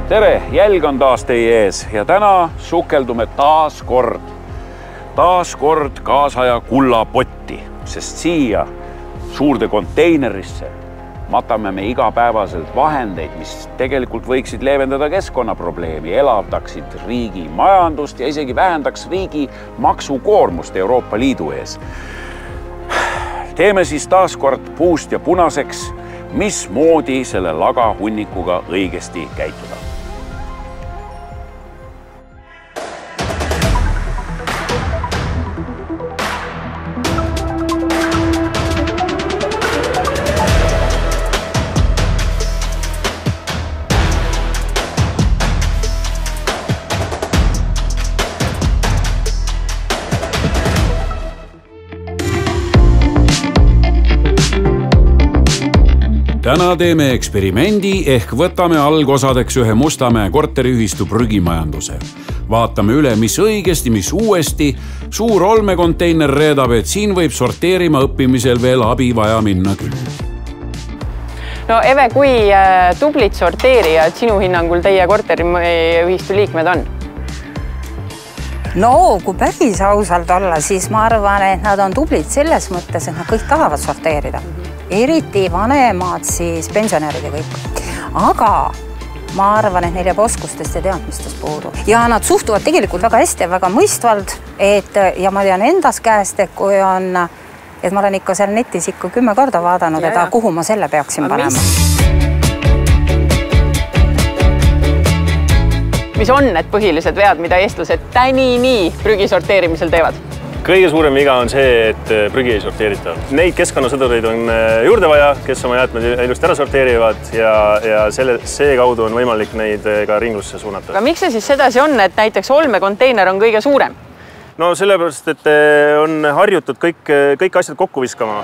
Tere, jälg on taas teie ees ja täna sukeldume taas kord kaasaja kullapotti, sest siia suurde konteinerisse matame me igapäevaselt vahendeid, mis tegelikult võiksid leevendada keskkonnaprobleemi, elavdaksid riigi majandust ja isegi vähendaks riigi maksukoormust Euroopa Liidu ees. Teeme siis taas kord puust ja punaseks, mismoodi selle laga hunnikuga õigesti käituda. Täna teeme eksperimendi ehk võtame algosadeks ühe Mustamäe korteriühistu prügimajanduse. Vaatame üle, mis õigesti, mis uuesti. Suur olmekonteiner reedab, et siin võib sorteerima õppimisel veel abi vaja minna küll. No Eve, kui tublid sorteerijad sinu hinnangul teie korteriühistu liikmed on? No, kui päris ausalt olla, siis ma arvan, et nad on tublid selles mõttes, et nad kõik tahavad sorteerida. Eriti vanemad siis pensionärid ja kõik. Aga ma arvan, et neil jääb oskustest ja teadmistest puudu. Ja nad suhtuvad tegelikult väga hästi ja väga mõistvalt, ja ma tean endas käest, et kui on, et ma olen ikka seal netis ikka 10 korda vaadanud, et kuhu ma selle peaksin panema. Mis on need põhilised vead, mida eestlased nii prügi sorteerimisel teevad? Kõige suurem viga on see, et prügi ei sorteerita. Neid keskkonnasõdureid on juurde vaja, kes oma jäätmed ilusti ära sorteerivad ja see kaudu on võimalik neid ka ringlusse suunata. Aga miks see siis sedasi on, et näiteks olmekonteiner on kõige suurem? No sellepärast, et on harjutud kõik asjad kokku viskama.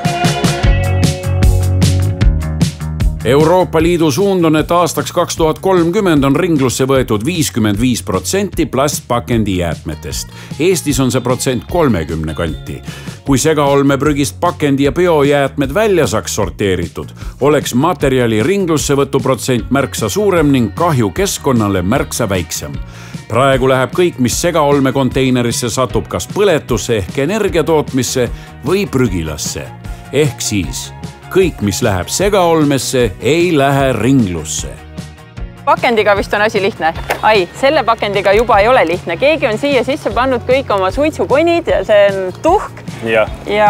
Euroopa Liidu suund on, et aastaks 2030 on ringlusse võetud 55% plastpakendi jäätmetest. Eestis on see protsent 30 kanti. Kui segaolmeprügist pakendi ja biojäätmed välja saaks sorteeritud, oleks materjali ringlussevõtu protsent märksa suurem ning kahju keskkonnale märksa väiksem. Praegu läheb kõik, mis segaolmekonteinerisse satub kas põletusse ehk energiatootmisse või prügilasse. Ehk siis kõik, mis läheb segaolmesse, ei lähe ringlusse. Pakendiga vist on asi lihtne. Selle pakendiga juba ei ole lihtne. Keegi on siia sisse pannud kõik oma suitsukonid ja see on tuhk. Ja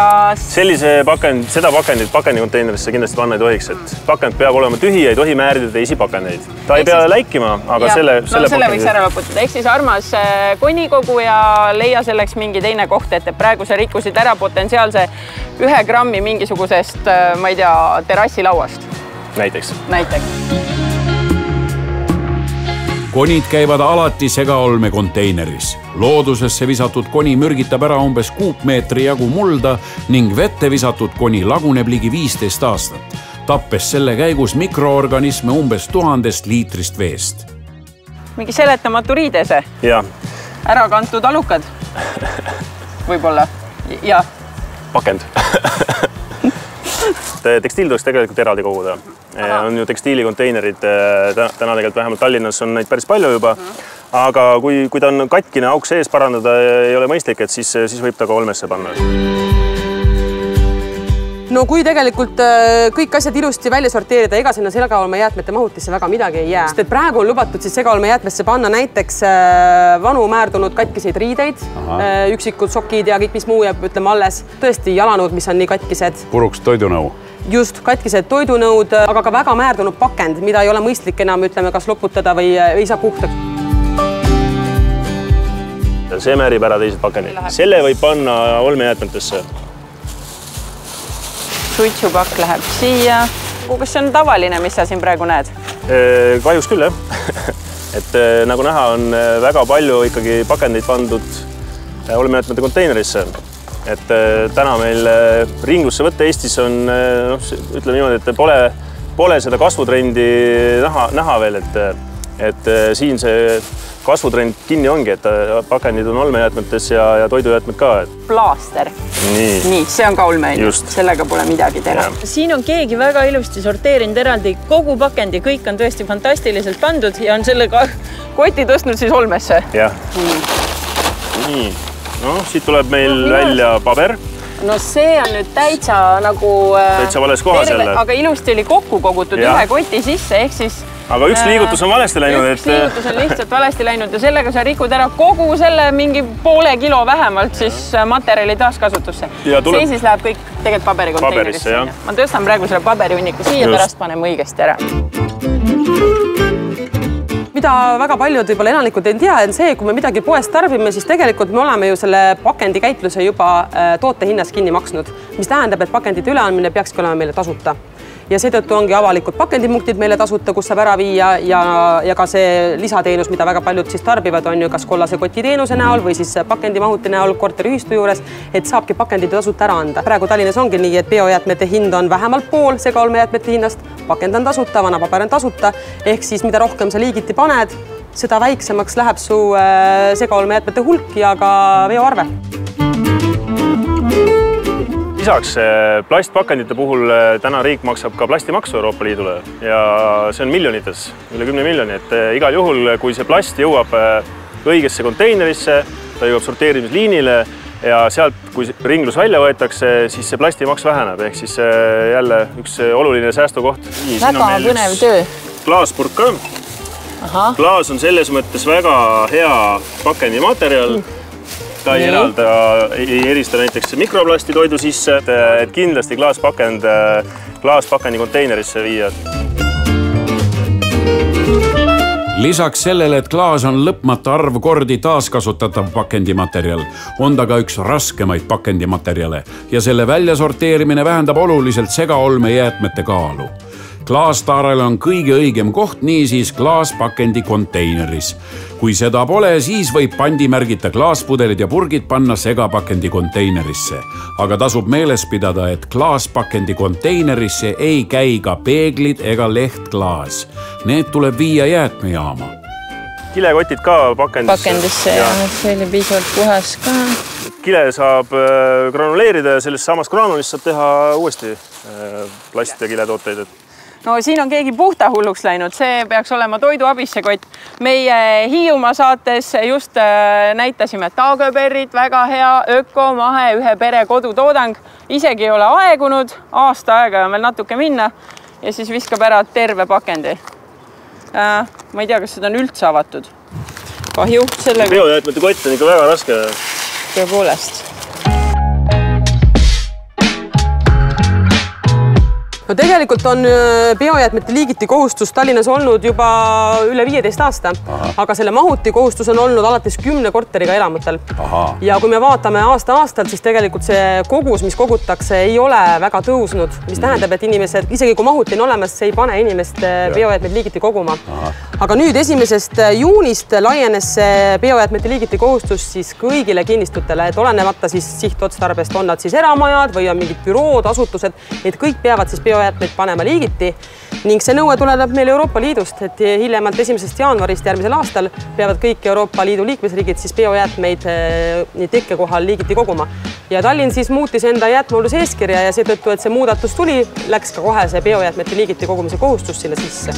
seda pakendit pakendikonteinerisse kindlasti panna ei tohiks, et pakend peab olema tühi ja ei tohi määrida teisi pakendeid. Ta ei pea läikima, aga selle võiks ära lõputada. Ehk siis armas konikogu ja leia selleks mingi teine koht, et praegu sa rikkusid ära potentsiaalse 1 grammi mingisugusest, ma ei tea, terassilauast. Näiteks. Konid käivad alati segaolmekonteineris. Loodusesse visatud koni mürgitab ära umbes kuupmeetri jagu mulda ning vette visatud koni laguneb ligi 15 aastat, tappes selle käigus mikroorganisme umbes 1000 liitrist veest. Mingi seletamatu riidese? Ja. Ära kantud alukad? Võib-olla. Ja. Pakend. Tekstiil tuleks tegelikult eraldi koguda. On ju tekstiilikonteinerid, täna tegelikult vähemalt Tallinnas on neid päris palju juba, aga kui ta on katkine auk sees parandada ei ole mõistlik, et siis võib ta ka olmesse panna. No kui tegelikult kõik asjad ilusti välja sorteerida, ega sinna segaolmejäätmete mahutisse väga midagi ei jää. Sest et praegu on lubatud segaolmejäätmesse panna näiteks vanu määrdunud katkiseid riideid, üksikud sokid ja kõik, mis muu jääb, ütleme alles. Tõesti jalanõud, mis on nii katkised. Puruks toidunõu. Just, katkised toidunõud, aga ka väga määrdunud pakend, mida ei ole mõistlik enam, ütleme, kas loputada või ei saa puhtaks. See määrib ära teised pakendid. Selle võib panna olmejäätmetesse. Suitsupakk läheb siia. Kas see on tavaline, mis sa siin praegu näed? Kahjuks küll, jah. Et nagu näha, on väga palju ikkagi pakendeid pandud olmejäätmete konteinerisse. Et täna meil ringlusse võtta Eestis on, ütleme niimoodi, et pole seda kasvutrendi näha veel, et siin see kasvutrend kinni ongi, et pakendid on olmejäätmetes ja toidujäätmed ka. Plaaster. Nii, see on ka olme. Sellega pole midagi teha. Siin on keegi väga ilusti sorteerinud eraldi kogu pakendi, kõik on tõesti fantastiliselt pandud ja on selle koti tõstnud siis olmesse. Jah. Nii. No, siit tuleb meil välja paber. No see on nüüd täitsa nagu... Täitsa vales kohas jälle. Aga ilusti oli kokku kogutud ühe koti sisse, ehk siis... Aga üks liigutus on valesti läinud. Üks liigutus on lihtsalt valesti läinud ja sellega sa rikud ära kogu selle mingi poole kilo vähemalt siis materjali taaskasutusse. See siis läheb kõik tegelikult paberikonteinerisse. Ma tõstan praegu selle paberiunniku siia, pärast paneme õigesti ära. Mida väga paljud võib-olla elanikud ei tea, on see, kui me midagi poest tarbime, siis tegelikult me oleme ju selle pakendikäitluse juba toote hinnas kinni maksnud, mis tähendab, et pakendite üleandmine peakski olema meile tasuta. Ja seetõttu ongi avalikud pakendipunktid meile tasuta, kus saab ära viia ja ka see lisateenus, mida väga paljud siis tarbivad, on ju kas kollase koti teenuse näol või siis pakendimahuti näol korteriühistu juures, et saabki pakendid tasuta ära anda. Praegu Tallinnas ongi nii, et biojäätmete hind on vähemalt pool segaolmejäätmete hinnast, pakend on tasuta, vana paber on tasuta, ehk siis mida rohkem sa liigiti paned, seda väiksemaks läheb su segaolmejäätmete hulk ja ka veoarve. Lisaks plastpakendite puhul täna riik maksab ka plastimaksu Euroopa Liidule ja see on miljonites, üle 10 miljoni, et igal juhul, kui see plast jõuab õigesse konteinerisse, ta jõuab sorteerimisliinile ja sealt, kui ringlus välja võetakse, siis see plastimaks väheneb, ehk siis jälle üks oluline säästukoht. Väga põnev töö. Klaaspurk ka. Klaas on selles mõttes väga hea pakendimaterjal. Ta ei erista näiteks mikroplasti toidu sisse, et kindlasti klaaspakendi konteinerisse viia. Lisaks sellele, et klaas on lõpmata arv kordi taaskasutatav pakendimaterjal, on ta ka üks raskemaid pakendimaterjale ja selle väljasorteerimine vähendab oluliselt segaolmejäätmete kaalu. Klaastaarel on kõige õigem koht, niisiis klaaspakendi konteineris. Kui seda pole, siis võib pandimärgita klaaspudelid ja purgid panna segapakendi konteinerisse. Aga tasub meeles pidada, et klaaspakendi konteinerisse ei käi ka peeglid ega lehtklaas. Need tuleb viia jäätmejaama. Kilekotid ka pakendisse ja see oli piisavalt puhas ka. Kile saab granuleerida ja sellest samast granulist saab teha uuesti plast- ja kiletooteid. No siin on keegi puhta hulluks läinud, see peaks olema toiduabisse kott. Meie Hiiumaa saates just näitasime taaköberrit, väga hea öko, mahe, ühe pere kodutoodang. Isegi ei ole aegunud, aasta aega ja veel natuke minna ja siis viskab ära terve pakendi. Ma ei tea, kas seda on üldse avatud. Kahju sellega. Biojäätmete kott on ikka väga raske. Tõepoolest. No tegelikult on biojäätmete liigiti kohustus Tallinnas olnud juba üle 15 aasta, aga selle mahuti kohustus on olnud alates 10 korteriga elamutel. Ja kui me vaatame aasta-aastalt, siis tegelikult see kogus, mis kogutakse, ei ole väga tõusnud, mis tähendab, et inimesed, isegi kui mahuti on olemas, see ei pane inimest biojäätmed liigiti koguma. Aga nüüd 1. juunist laienes see biojäätmete liigiti kohustus siis kõigile kinnistutele, et olenemata siis sihtotstarbest on nad siis eramajad või on mingid bürood, asutused, et kõik peavad siis biojäätmeid panema liigiti ning see nõue tuleneb meil Euroopa Liidust, et hiljemalt 1. jaanuarist järgmisel aastal peavad kõik Euroopa Liidu liikmesriigid siis biojäätmeid tekkekohal liigiti koguma. Ja Tallinn siis muutis enda jäätmehoolduse eeskirja ja seetõttu, et see muudatus tuli, läks ka kohe see biojäätmete liigiti kogumise kohustus sinna sisse.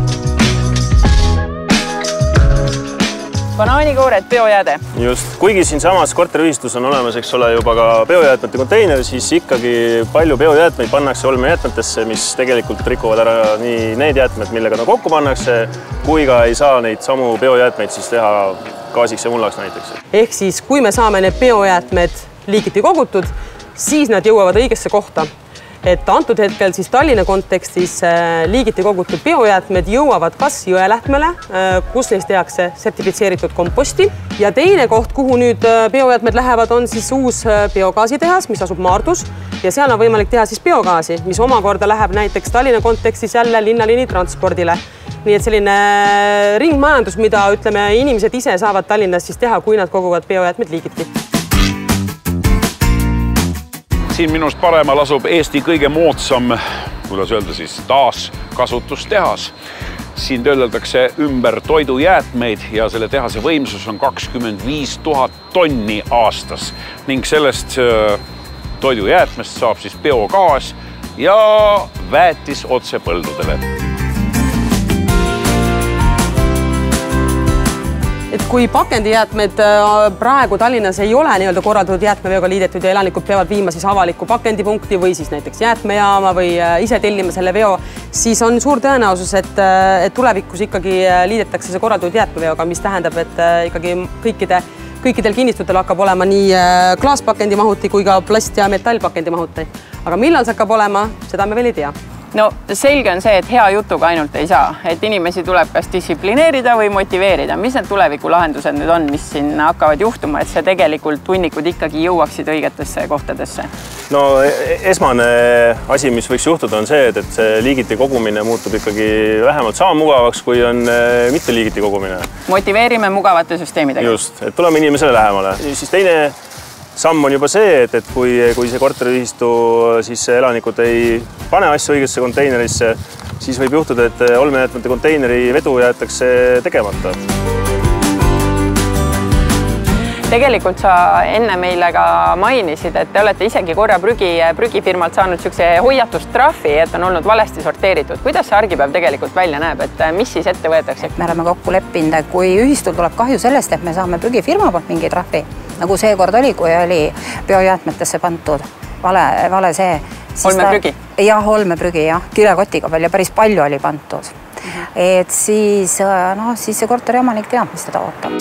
Banaanikoored, biojääde. Just, kuigi siin samas korteriühistus on olemas, eks ole, juba ka biojäätmete konteiner, siis ikkagi palju biojäätmeid pannakse olmejäätmetesse, mis tegelikult rikuvad ära nii need jäätmed, millega kokku pannakse, kui ka ei saa neid samu biojäätmeid siis teha gaasiks ja mullaks näiteks. Ehk siis, kui me saame need biojäätmed liigiti kogutud, siis nad jõuavad õigesse kohta. Et antud hetkel siis Tallinna kontekstis liigiti kogutud biojäätmed jõuavad kas jõelähtmele, kus neist tehakse sertifitseeritud komposti. Ja teine koht, kuhu nüüd biojäätmed lähevad, on siis uus biogaasitehas, mis asub Maardus. Ja seal on võimalik teha siis biogaasi, mis omakorda läheb näiteks Tallinna kontekstis jälle linnaliini transpordile. Nii et selline ringmajandus, mida ütleme, inimesed ise saavad Tallinnas siis teha, kui nad koguvad biojäätmed liigiti. Siin minust paremal asub Eesti kõige moodsam kuidas öelda siis, taaskasutustehas. Siin töödeldakse ümber toidujäätmeid ja selle tehase võimsus on 25 000 tonni aastas ning sellest toidujäätmest saab siis biogaas ja väetis otse põldudele. Et kui pakendijäätmed praegu Tallinnas ei ole nii-öelda korraldatud jäätmeveoga liidetud ja elanikud peavad viima siis avaliku pakendipunkti või siis näiteks jäätmejaama või ise tellima selle veo, siis on suur tõenäosus, et tulevikus ikkagi liidetakse see korraldatud jäätmeveoga, mis tähendab, et ikkagi kõikidel kinnistutel hakkab olema nii klaaspakendi mahuti kui ka plast- ja metallpakendi mahuti. Aga millal see hakkab olema, seda me veel ei tea. No selge on see, et hea jutuga ainult ei saa, et inimesi tuleb kas distsiplineerida või motiveerida. Mis need tulevikulahendused nüüd on, mis siin hakkavad juhtuma, et see tegelikult hunnikud ikkagi jõuaksid õigetesse kohtadesse? No esmane asi, mis võiks juhtuda, on see, et see liigiti kogumine muutub ikkagi vähemalt sama mugavaks, kui on mitte liigiti kogumine. Motiveerime mugavate süsteemidega. Just, et tuleme inimesele lähemale. Siis teine samm on juba see, et kui see korteriühistu siis elanikud ei pane asju õigesse konteinerisse, siis võib juhtuda, et olmejäätmete konteineri vedu jäetakse tegemata. Tegelikult sa enne meile ka mainisid, et te olete isegi korra prügifirmalt saanud niisuguse hoiatustrahvi, et on olnud valesti sorteeritud. Kuidas see argipäev tegelikult välja näeb, et mis siis ette võetakse? Me oleme kokku leppinud, et kui ühistul tuleb kahju sellest, et me saame prügifirma poolt mingi trahvi, nagu seekord oli, kui oli biojäätmetesse pandud vale see. Olmeprügi? Jah, olmeprügi, jah. Kilekotiga veel ja päris palju oli pandud. Et siis see korteri omanik teab, mis teda ootab.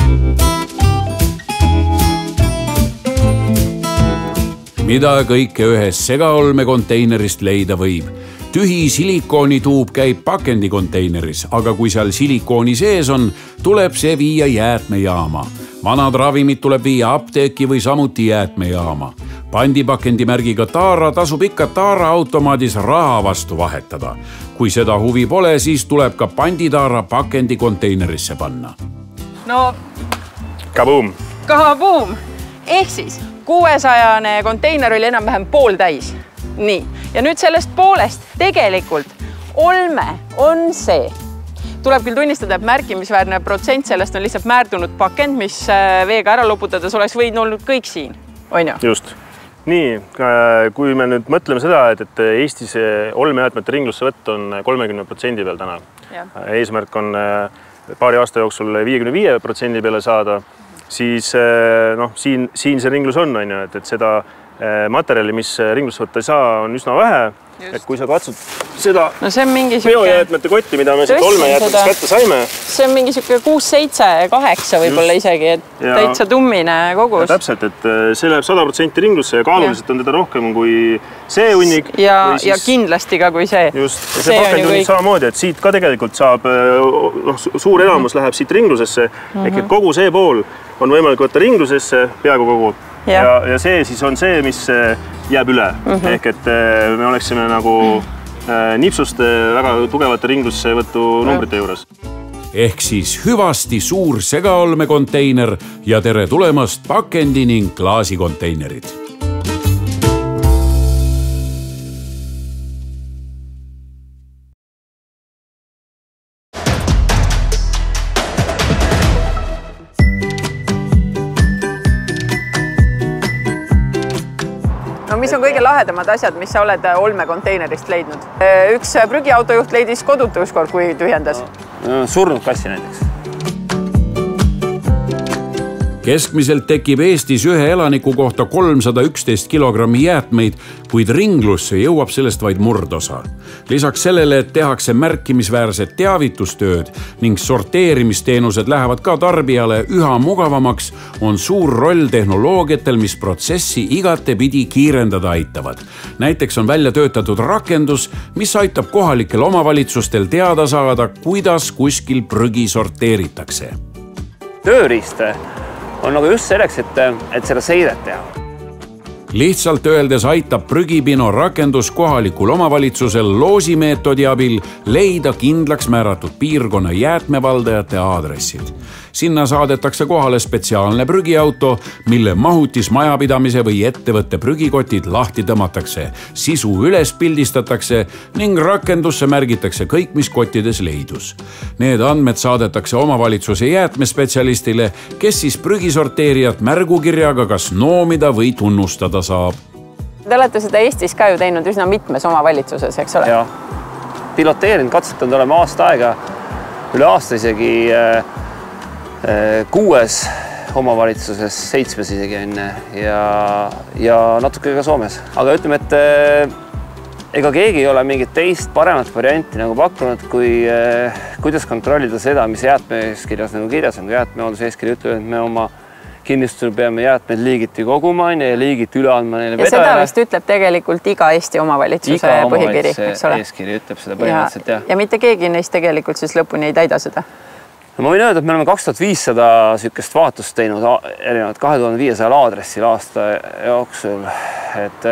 Mida kõike ühes segaolmekonteinerist leida võib? Tühi silikoonituub käib pakendikonteineris, aga kui seal silikooni sees on, tuleb see viia jäätmejaama. Vanad ravimid tuleb viia apteeki või samuti jäätmejaama. Pandipakendimärgiga taara tasub ikka taara automaadis raha vastu vahetada. Kui seda huvi pole, siis tuleb ka panditaara pakendikonteinerisse panna. No, kaboom! Kaboom! Ehk siis 600 konteiner oli enam-vähem pool täis. Nii, ja nüüd sellest poolest tegelikult olme on see. Tuleb küll tunnistada, et märkimisväärne protsent sellest on lihtsalt määrdunud pakend, mis veega ära loputades oleks võinud olnud kõik siin, on ju? Just. Nii, kui me nüüd mõtleme seda, et Eestis olmejäätmete ringlussevõtt on 30% peal täna. Eesmärk on paari aasta jooksul 55% peale saada, siis siin see ringlus on, et seda materjali, mis ringlusse võtta ei saa, on üsna vähe. Just. Et kui sa katsud seda biojäätmete kotti, mida me siit olmejäätmetest kätte saime. See on mingi 6, 7, 8 võib-olla isegi, et täitsa tummine kogus. Ja täpselt, et see läheb 100% ringlusse ja kaaluliselt on teda rohkem kui see hunnik. Ja kindlasti ka kui see. Just, ja see pakend on samamoodi, et siit ka tegelikult saab, suur enamus läheb siit ringlusesse, ehk et kogu see pool on võimalik võtta ringlusesse, peaaegu kogu. Ja see siis on see, mis jääb üle. Ehk et me oleksime nagu nipsust väga tugevate ringlussevõtu numbrite juures. Ehk siis hüvasti suur segaolmekonteiner ja tere tulemast pakendi ning klaasikonteinerid. Mis on kõige lahedamad asjad, mis sa oled olmekonteinerist leidnud? Üks prügiautojuht leidis kodutu ükskord, kui tühjendas. Surnud kassi näiteks. Keskmiselt tekib Eestis ühe elaniku kohta 311 kilogrammi jäätmeid, kuid ringlusse jõuab sellest vaid murdosa. Lisaks sellele, et tehakse märkimisväärset teavitustööd ning sorteerimisteenused lähevad ka tarbijale üha mugavamaks, on suur roll tehnoloogiatel, mis protsessi igatepidi kiirendada aitavad. Näiteks on välja töötatud rakendus, mis aitab kohalikel omavalitsustel teada saada, kuidas kuskil prügi sorteeritakse. Tööriist on nagu just selleks, et seda seiret teha. Lihtsalt öeldes aitab prügipino rakendus kohalikul omavalitsusel loosimeetodi abil leida kindlaks määratud piirkonna jäätmevaldajate aadressid. Sinna saadetakse kohale spetsiaalne prügiauto, mille mahutis majapidamise või ettevõtte prügikotid lahti tõmmatakse, sisu üles pildistatakse ning rakendusse märgitakse kõik, mis kottides leidus. Need andmed saadetakse omavalitsuse jäätmespetsialistile, kes siis prügisorteerijat märgukirjaga kas noomida või tunnustada saab. Te olete seda Eestis ka ju teinud üsna mitmes omavalitsuses, eks ole? Ja piloteerinud, katsetanud oleme aasta aega, üle aasta isegi 6 omavalitsuses, 7 isegi enne ja natuke ka Soomes. Aga ütleme, et ega keegi ei ole mingit teist paremat varianti nagu pakkunud, kui kuidas kontrollida seda, mis jäätmeeeskirjas nagu kirjas on. Jäätmehoolduse eeskiri ütleb, et me oma kinnistusel peame jäätmeid liigiti koguma ja liigiti üle andma neile vedajale. Ja seda vist ütleb tegelikult iga Eesti omavalitsuse põhikiri, eks ole? Eeskiri ütleb seda põhimõtteliselt, jah. Ja mitte keegi neist tegelikult siis lõpuni ei täida seda? No ma võin öelda, et me oleme 2500 sükest vaatust teinud erinevad 2500 aadressil aasta jooksul. Et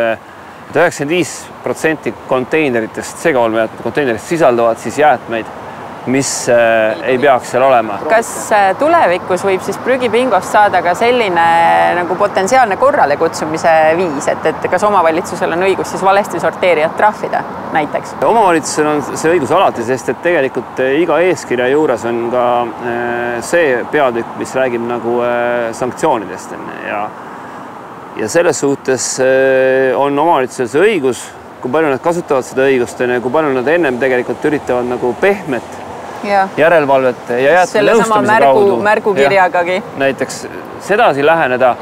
95% konteineritest, segaolmejäätmete konteineritest sisaldavad siis jäätmeid, mis ei peaks seal olema. Kas tulevikus võib siis prügipingost saada ka selline nagu potentsiaalne korrale kutsumise viis, et kas omavalitsusel on õigus siis valesti sorteerijat trahvida näiteks? Omavalitsusel on see õigus alati, sest et tegelikult iga eeskirja juures on ka see peatükk, mis räägib nagu sanktsioonidest. Ja selles suhtes on omavalitsusel see õigus, kui palju nad kasutavad seda õigust, kui palju nad ennem tegelikult üritavad nagu pehmet järelevalvet ja jäätme nõustamise kaudu. Märgukirjagagi. Näiteks sedasi läheneda.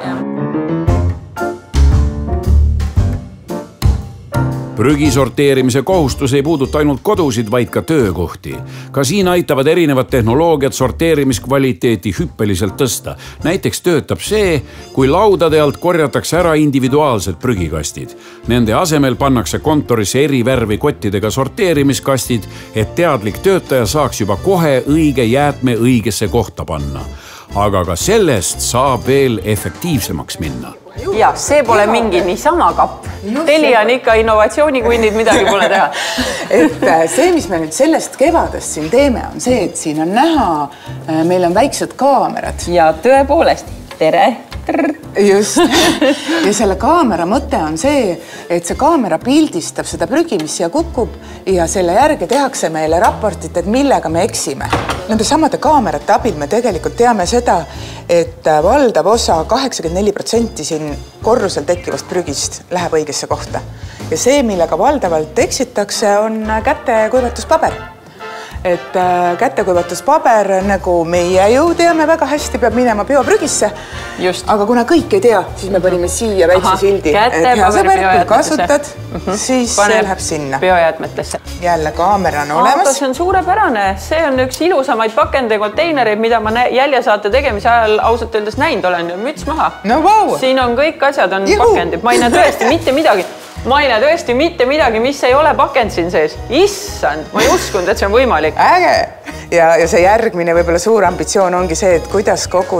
Prügi sorteerimise kohustus ei puuduta ainult kodusid, vaid ka töökohti. Ka siin aitavad erinevad tehnoloogiad sorteerimiskvaliteeti hüppeliselt tõsta. Näiteks töötab see, kui laudade alt korjatakse ära individuaalsed prügikastid. Nende asemel pannakse kontoris eri värvi kottidega sorteerimiskastid, et teadlik töötaja saaks juba kohe õige jäätme õigesse kohta panna. Aga ka sellest saab veel efektiivsemaks minna. Ja, see pole mingi niisama kapp. Telia on ikka innovatsioonikunnid, midagi pole teha. Et see, mis me nüüd sellest kevadest siin teeme, on see, et siin on näha, meil on väiksed kaamerad. Ja tõepoolest, tere! Just. Ja selle kaamera mõte on see, et see kaamera pildistab seda prügi, mis siia kukub ja selle järgi tehakse meile raportit, et millega me eksime. Nende samade kaamerate abil me tegelikult teame seda, et valdav osa 84% siin korrusel tekkivast prügist läheb õigesse kohta. Ja see, millega valdavalt eksitakse, on kätekuivatuspaber. Et kätekuivatuspaber, nagu meie ju teame väga hästi, peab minema bioprügisse. Just. Aga kuna kõik ei tea, siis me panime siia väikse sildi. Hea sõber, kui kasutad, siis see läheb sinna. Biojäätmetesse. Jälle kaamera on olemas. Aga see on suurepärane. See on üks ilusamaid pakende konteinereid, mida ma jäljesaate tegemise ajal ausalt öeldes näinud olen. Müts maha. No vau! Siin on kõik asjad on pakendid. Ma ei näe tõesti mitte midagi. Ma ei näe tõesti mitte midagi, mis ei ole pakend siin sees. Issand, ma ei uskunud, et see on võimalik. Äge! Ja see järgmine võib-olla suur ambitsioon ongi see, et kuidas kogu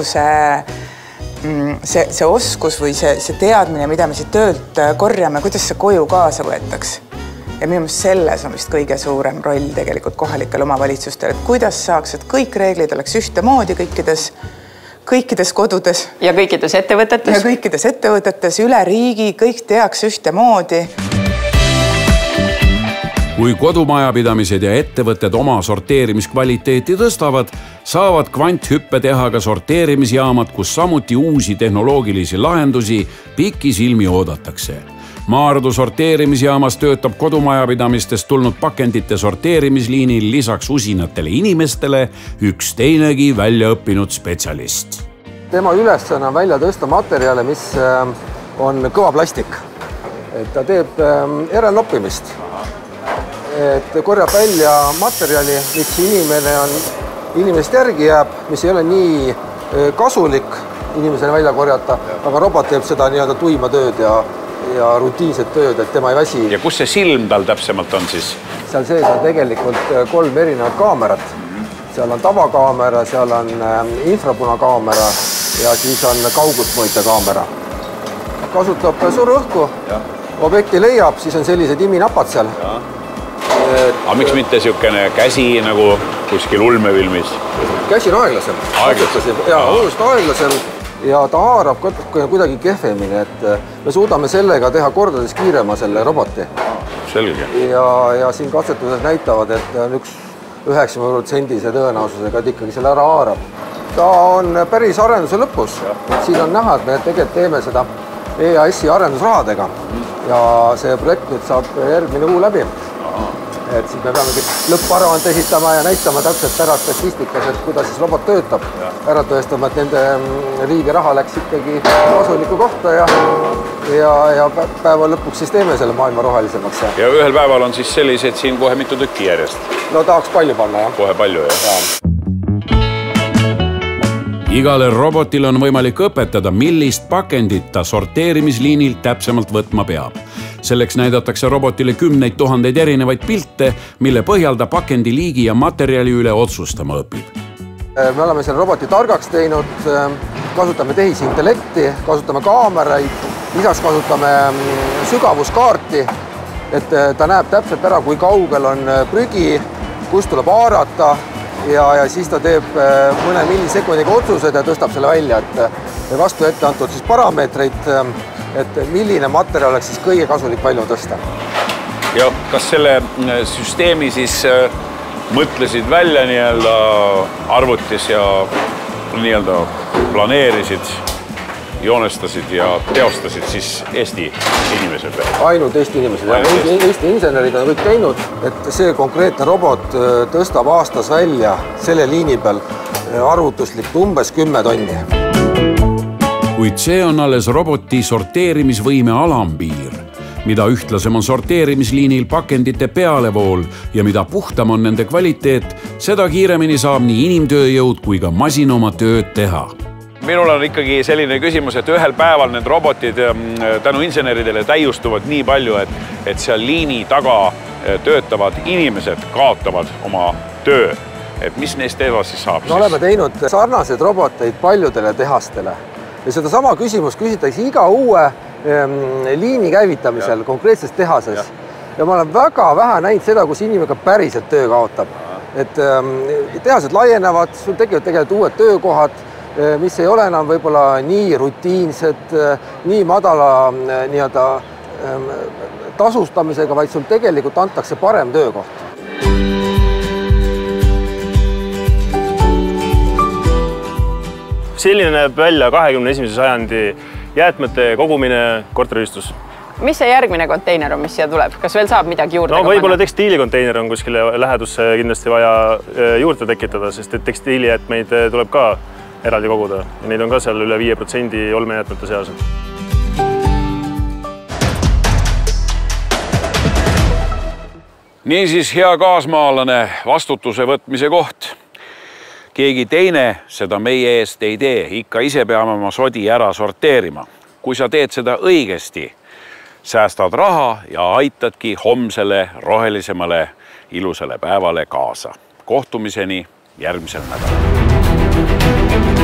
see oskus või see teadmine, mida me siit töölt korjame, kuidas see koju kaasa võetaks. Ja minu meelest selles on vist kõige suurem roll tegelikult kohalikel omavalitsustel, et kuidas saaks, et kõik reeglid oleks ühtemoodi kõikides kodudes. Ja kõikides ettevõtetes. Ja kõikides ettevõtetes, üle riigi, kõik teaks ühtemoodi. Kui kodumajapidamised ja ettevõtted oma sorteerimiskvaliteeti tõstavad, saavad kvanthüppe teha ka sorteerimisjaamad, kus samuti uusi tehnoloogilisi lahendusi pikisilmi oodatakse. Maardu sorteerimisjaamas töötab kodumajapidamistest tulnud pakendite sorteerimisliinil lisaks usinatele inimestele üks teinegi väljaõppinud spetsialist. Tema ülesanne on välja tõsta materjale, mis on kõva plastik. Et ta teeb järelnoppimist. Et korjab välja materjali, mis inimest järgi jääb, mis ei ole nii kasulik inimesele välja korjata, aga robot teeb seda nii-öelda tuima tööd ja rutiinset tööd, et tema ei väsi. Ja kus see silm tal täpsemalt on siis? Seal sees on tegelikult 3 erinevat kaamerat. Seal on tavakaamera, seal on infrapunakaamera ja siis on kaugusmõõtja kaamera. kasutab suruõhku, objekti leiab, siis on sellised iminapad seal. Aga miks mitte niisugune käsi nagu kuskil ulmefilmis? Käsi on aeglasem. Oluliselt aeglasem ja ta haarab kuidagi kehvemini, et me suudame sellega teha kordades kiirema selle roboti. Selge. Ja siin katsetused näitavad, et on üks 90% tõenäosusega, et ikkagi selle ära haarab. Ta on päris arenduse lõpus. Siin on näha, et me tegelikult teeme seda EAS-i arendusrahadega ja see projekt nüüd saab järgmine kuu läbi. Et siis me peamegi lõpparuande esitama ja näitama täpselt ära statistikas, et kuidas siis robot töötab. Ära tõestama, et nende riigi raha läks ikkagi kasuliku kohta ja päeva lõpuks siis teeme selle maailma rohelisemaks. Ja ühel päeval on siis sellised siin kohe mitu tükki järjest? No tahaks palju panna, jah. Kohe palju, jah. Igale robotil on võimalik õpetada, millist pakendit ta sorteerimisliinilt täpsemalt võtma peab. Selleks näidatakse robotile 10 000 erinevaid pilte, mille põhjal ta pakendi liigi ja materjali üle otsustama õpib. Me oleme selle roboti targaks teinud, kasutame tehisintellekti, kasutame kaameraid, lisaks kasutame sügavuskaarti, et ta näeb täpselt ära, kui kaugel on prügi, kus tuleb haarata ja siis ta teeb mõne millisekundiga otsused ja tõstab selle välja, et vastu ette antud siis parameetreid, et milline materjal oleks siis kõige kasulik palju tõsta. Ja kas selle süsteemi siis mõtlesid välja nii-öelda arvutis ja nii-öelda planeerisid, joonestasid ja teostasid siis Eesti inimesed? Ainult Eesti inimesed. Eesti insenerid on kõik teinud, et see konkreetne robot tõstab aastas välja selle liini peal arvutuslikult umbes 10 tonni. Kuid see on alles roboti sorteerimisvõime alampiir. Mida ühtlasem on sorteerimisliinil pakendite pealevool ja mida puhtam on nende kvaliteet, seda kiiremini saab nii inimtööjõud kui ka masin oma tööd teha. Minul on ikkagi selline küsimus, et ühel päeval need robotid tänu inseneridele täiustuvad nii palju, et seal liini taga töötavad inimesed kaotavad oma töö. Et mis neist edasi saab? Me oleme teinud sarnaseid roboteid paljudele tehastele. Ja seda sama küsimus küsitakse iga uue liini käivitamisel konkreetses tehases. Ja ma olen väga vähe näinud seda, kus inimene ka päriselt töö kaotab. Et tehased laienevad, sul tekivad tegelikult uued töökohad, mis ei ole enam võib-olla nii rutiinsed, nii madala tasustamisega, vaid sul tegelikult antakse parem töökoht. Selline näeb välja 21. sajandi jäätmete kogumine korteriühistus. Mis see järgmine konteiner on, mis siia tuleb? Kas veel saab midagi juurde? No võib-olla tekstiilikonteiner on kuskile lähedusse kindlasti vaja juurde tekitada, sest et tekstiilijäätmeid tuleb ka eraldi koguda ja neid on ka seal üle 5% olmejäätmete seas. Niisiis, hea kaasmaalane, vastutuse võtmise koht. Keegi teine seda meie eest ei tee, ikka ise peame oma sodi ära sorteerima. Kui sa teed seda õigesti, säästad raha ja aitadki homsele rohelisemale ilusale päevale kaasa. Kohtumiseni järgmisel nädalal.